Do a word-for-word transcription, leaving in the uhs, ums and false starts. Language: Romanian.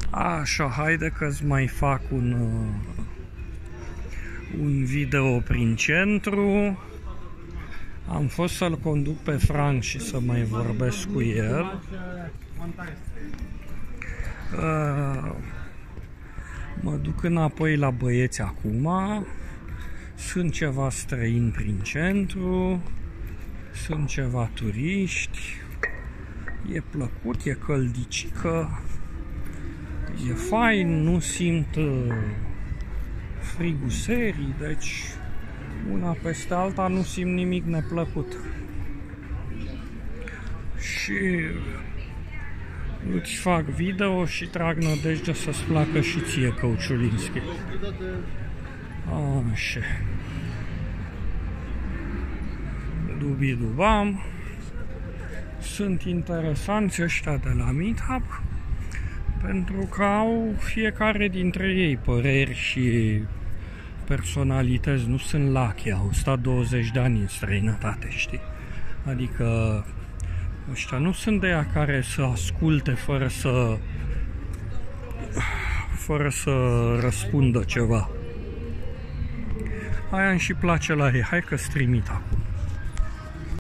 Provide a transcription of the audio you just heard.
Așa, haide că-ți mai fac un, uh, un video prin centru. Am fost să-l conduc pe Frank și să mai vorbesc cu el. Uh, mă duc înapoi la băieți acum. Sunt ceva străini prin centru. Sunt ceva turiști. E plăcut, e căldicică. E fain, nu simt uh, frigul serii, deci una peste alta nu simt nimic neplăcut. Și îți fac video și trag nădejde să-ți placă și ție, Căuciulinski. Așa. Dubi-dubam. Sunt interesanți ăștia de la Meetup, pentru că au fiecare dintre ei păreri și personalități, nu sunt lachi, au stat douăzeci de ani în străinătate, știi? Adică ăștia nu sunt de aia care să asculte fără să fără să răspundă ceva. Aia îmi și place la ei. Hai că-ți trimit acum.